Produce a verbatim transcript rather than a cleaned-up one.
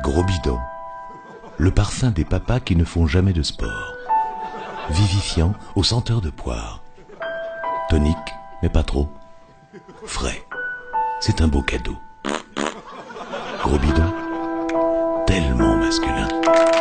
Gros bidon, le parfum des papas qui ne font jamais de sport. Vivifiant aux senteurs de poire. Tonique, mais pas trop. Frais, c'est un beau cadeau. Gros bidon, tellement masculin.